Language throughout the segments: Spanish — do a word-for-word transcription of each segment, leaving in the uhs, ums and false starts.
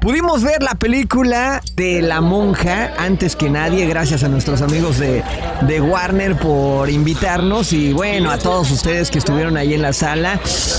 Pudimos ver la película de La Monja antes que nadie, gracias a nuestros amigos de, de Warner por invitarnos y bueno, a todos ustedes que estuvieron ahí en la sala.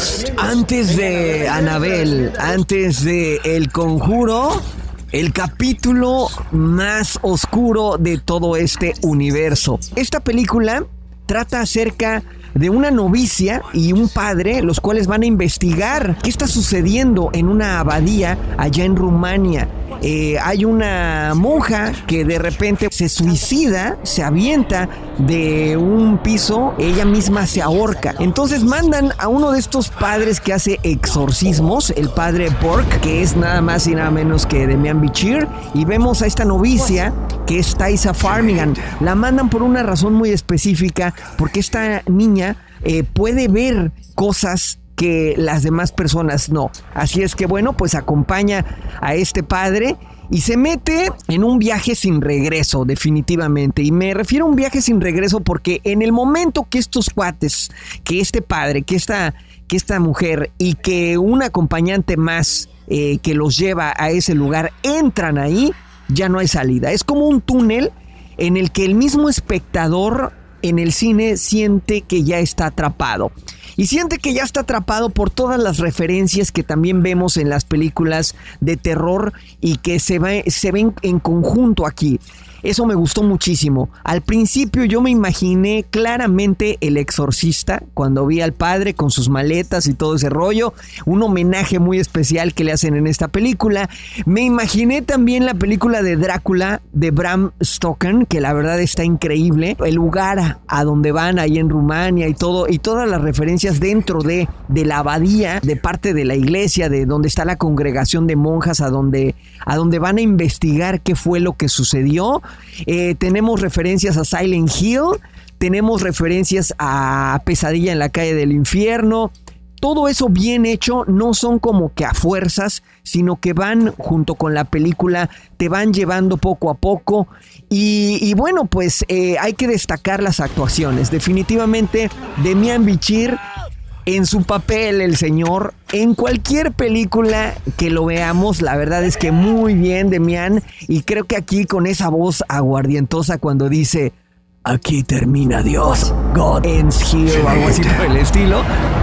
Antes de Annabelle, antes de El Conjuro, el capítulo más oscuro de todo este universo. Esta película trata acerca de una novicia y un padre, los cuales van a investigar qué está sucediendo en una abadía allá en Rumania. Eh, hay una monja que de repente se suicida, se avienta de un piso, ella misma se ahorca. Entonces mandan a uno de estos padres que hace exorcismos, el padre Burke, que es nada más y nada menos que Demian Bichir, y vemos a esta novicia que es Taissa Farmiga. La mandan por una razón muy específica, porque esta niña eh, puede ver cosas que las demás personas no. Así es que bueno, pues acompaña a este padre y se mete en un viaje sin regreso, definitivamente. Y me refiero a un viaje sin regreso porque en el momento que estos cuates, que este padre, que esta, que esta mujer y que un acompañante más eh, que los lleva a ese lugar entran ahí, ya no hay salida. Es como un túnel en el que el mismo espectador en el cine siente que ya está atrapado. Y siente que ya está atrapado por todas las referencias que también vemos en las películas de terror y que se, va, se ven en conjunto aquí. Eso me gustó muchísimo. Al principio yo me imaginé claramente El Exorcista, cuando vi al padre con sus maletas y todo ese rollo. Un homenaje muy especial que le hacen en esta película. Me imaginé también la película de Drácula de Bram Stoker, que la verdad está increíble. El lugar a, a donde van ahí en Rumania y todo, y todas las referencias dentro de, de la abadía, de parte de la iglesia, de donde está la congregación de monjas, a donde, a donde van a investigar qué fue lo que sucedió. Eh, tenemos referencias a Silent Hill, tenemos referencias a Pesadilla en la calle del infierno. Todo eso bien hecho, no son como que a fuerzas, sino que van junto con la película, te van llevando poco a poco. Y, y bueno, pues eh, hay que destacar las actuaciones. Definitivamente, Demian Bichir, en su papel, el señor, en cualquier película que lo veamos, la verdad es que muy bien, Demian. Y creo que aquí con esa voz aguardientosa cuando dice, aquí termina Dios, God ends here, o algo así por el estilo.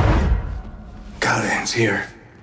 God ends here.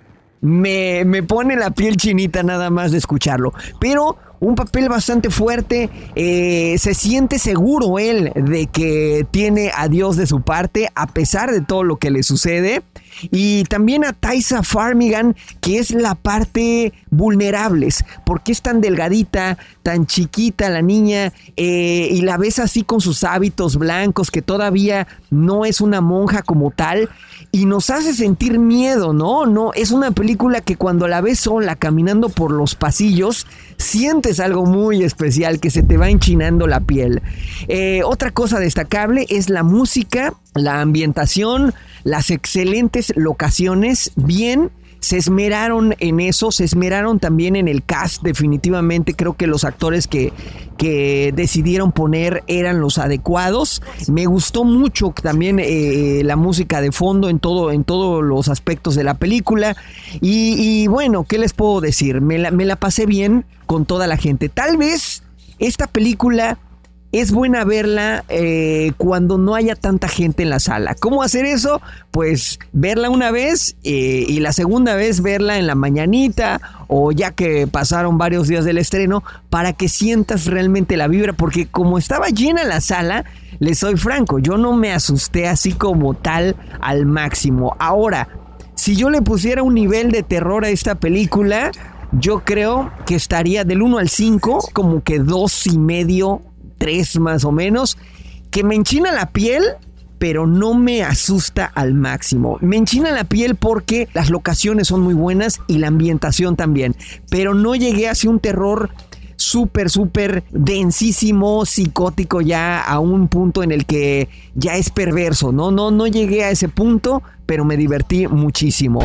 Me, me pone la piel chinita nada más de escucharlo. Pero un papel bastante fuerte, eh, se siente seguro él de que tiene a Dios de su parte a pesar de todo lo que le sucede. Y también a Taissa Farmiga, que es la parte vulnerables, porque es tan delgadita, tan chiquita la niña, eh, y la ves así con sus hábitos blancos, que todavía no es una monja como tal, y nos hace sentir miedo, ¿no? No, es una película que cuando la ves sola caminando por los pasillos, sientes algo muy especial, que se te va enchinando la piel. Eh, otra cosa destacable es la música, la ambientación, las excelentes locaciones. Bien, se esmeraron en eso, se esmeraron también en el cast. Definitivamente creo que los actores que, que decidieron poner eran los adecuados. Me gustó mucho también eh, la música de fondo en todo, en todos los aspectos de la película. Y, y bueno, ¿qué les puedo decir? Me la, me la pasé bien con toda la gente. Tal vez esta película es buena verla eh, cuando no haya tanta gente en la sala. ¿Cómo hacer eso? Pues verla una vez eh, y la segunda vez verla en la mañanita o ya que pasaron varios días del estreno, para que sientas realmente la vibra, porque como estaba llena la sala, les soy franco, yo no me asusté así como tal al máximo. Ahora, si yo le pusiera un nivel de terror a esta película, yo creo que estaría del uno al cinco, como que dos y medio, tres más o menos, que me enchina la piel, pero no me asusta al máximo. Me enchina la piel porque las locaciones son muy buenas y la ambientación también, pero no llegué hacia un terror súper, súper densísimo, psicótico, ya a un punto en el que ya es perverso, ¿no? No, no llegué a ese punto, pero me divertí muchísimo.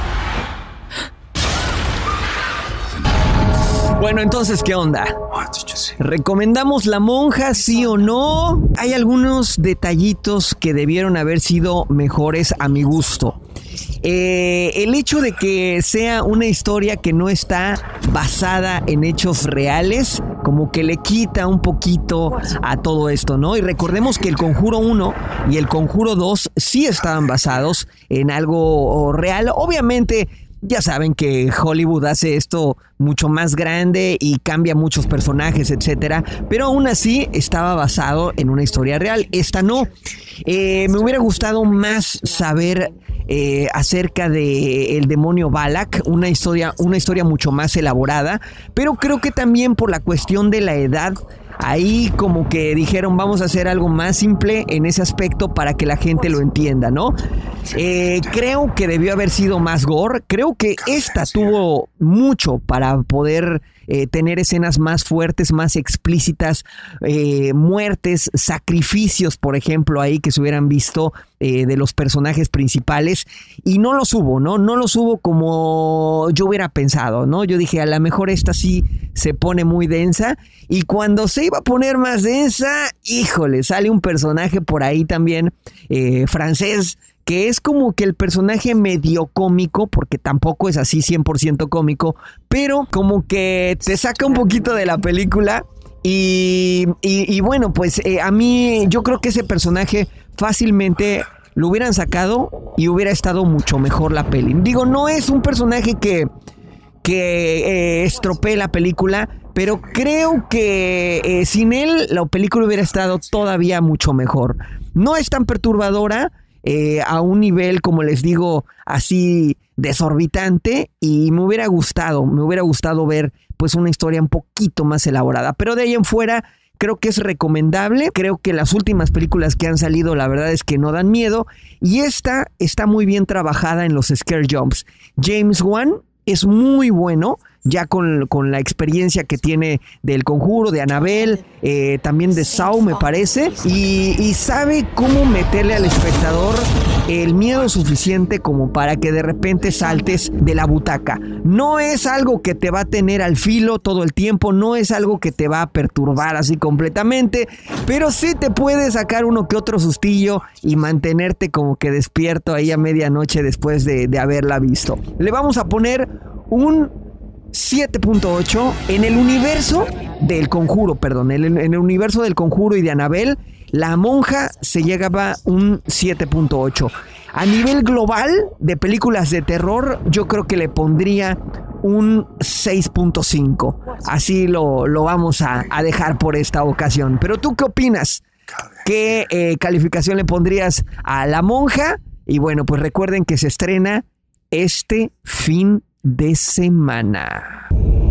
Bueno, entonces, ¿qué onda? ¿Recomendamos La Monja, sí o no? Hay algunos detallitos que debieron haber sido mejores a mi gusto. eh, el hecho de que sea una historia que no está basada en hechos reales, como que le quita un poquito a todo esto, ¿no? Y recordemos que el Conjuro uno y el Conjuro dos sí estaban basados en algo real. Obviamente, ya saben que Hollywood hace esto mucho más grande y cambia muchos personajes, etcétera, pero aún así estaba basado en una historia real. Esta no. Eh, me hubiera gustado más saber eh, acerca de el demonio Balak, una historia, una historia mucho más elaborada, pero creo que también por la cuestión de la edad, ahí como que dijeron vamos a hacer algo más simple en ese aspecto para que la gente lo entienda, ¿no? Eh, creo que debió haber sido más gore. Creo que esta tuvo mucho para poder eh, tener escenas más fuertes, más explícitas, eh, muertes, sacrificios, por ejemplo, ahí que se hubieran visto eh, de los personajes principales, y no los hubo, ¿no? No los hubo como yo hubiera pensado, ¿no? Yo dije, a lo mejor esta sí se pone muy densa, y cuando se iba a poner más densa, híjole, sale un personaje por ahí también eh, francés, que es como que el personaje medio cómico, porque tampoco es así cien por ciento cómico, pero como que te saca un poquito de la película. Y, y, y bueno, pues eh, a mí yo creo que ese personaje fácilmente lo hubieran sacado y hubiera estado mucho mejor la peli. Digo, no es un personaje que, que eh, estropee la película, pero creo que eh, sin él la película hubiera estado todavía mucho mejor. No es tan perturbadora, Eh, a un nivel, como les digo, así desorbitante, y me hubiera gustado, me hubiera gustado ver pues una historia un poquito más elaborada, pero de ahí en fuera creo que es recomendable. Creo que las últimas películas que han salido, la verdad es que no dan miedo, y esta está muy bien trabajada en los scare jumps. James Wan es muy bueno, ya con, con la experiencia que tiene del Conjuro, de Annabelle, eh, también de Saw, me parece, y, y sabe cómo meterle al espectador el miedo suficiente como para que de repente saltes de la butaca. No es algo que te va a tener al filo todo el tiempo, no es algo que te va a perturbar así completamente, pero sí te puede sacar uno que otro sustillo y mantenerte como que despierto ahí a medianoche después de, de haberla visto. Le vamos a poner un siete punto ocho. En el universo del Conjuro, perdón, en el, en el universo del Conjuro y de Annabelle, La Monja se llegaba un siete punto ocho. A nivel global de películas de terror, yo creo que le pondría un seis punto cinco. Así lo, lo vamos a, a dejar por esta ocasión. Pero ¿tú qué opinas? ¿Qué eh, calificación le pondrías a La Monja? Y bueno, pues recuerden que se estrena este fin de semana.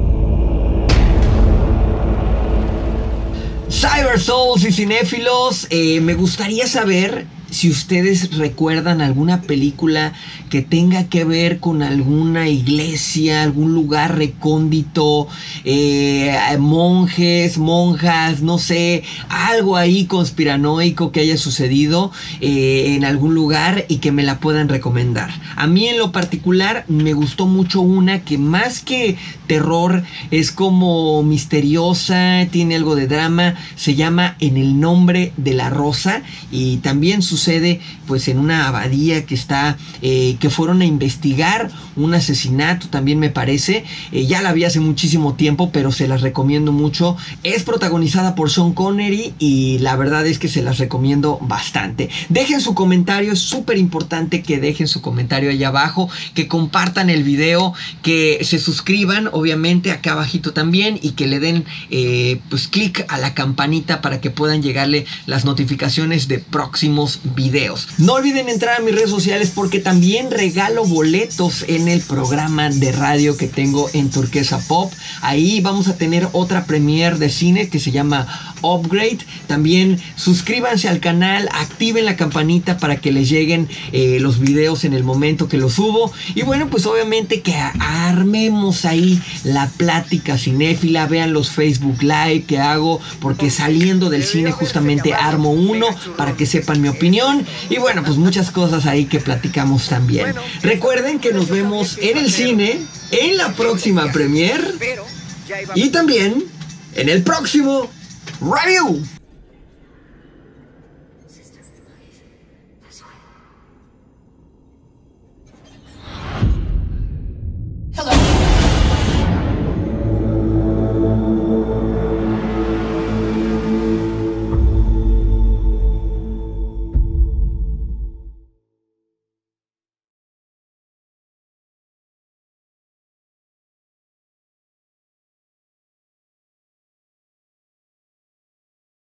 Cyber Souls y cinéfilos, eh, me gustaría saber si ustedes recuerdan alguna película que tenga que ver con alguna iglesia, algún lugar recóndito, eh, monjes, monjas, no sé, algo ahí conspiranoico que haya sucedido eh, en algún lugar y que me la puedan recomendar. A mí en lo particular me gustó mucho una que más que terror es como misteriosa, tiene algo de drama, se llama En el nombre de la rosa, y también sucede pues en una abadía que está eh, que fueron a investigar un asesinato, también me parece. Eh, ya la vi hace muchísimo tiempo, pero se las recomiendo mucho. Es protagonizada por Sean Connery y la verdad es que se las recomiendo bastante. Dejen su comentario, es súper importante que dejen su comentario allá abajo, que compartan el video, que se suscriban obviamente acá abajito también, y que le den eh, pues clic a la campanita para que puedan llegarle las notificaciones de próximos videos. No olviden entrar a mis redes sociales porque también regalo boletos en el programa de radio que tengo en Turquesa Pop. Ahí vamos a tener otra premiere de cine que se llama Upgrade. También suscríbanse al canal, activen la campanita para que les lleguen eh, los videos en el momento que los subo. Y bueno, pues obviamente que armemos ahí la plática cinéfila. Vean los Facebook Live que hago, porque saliendo del cine justamente armo uno para que sepan mi opinión. Y bueno, pues muchas cosas ahí que platicamos también. Recuerden que nos vemos en el cine, en la próxima premiere y también en el próximo review.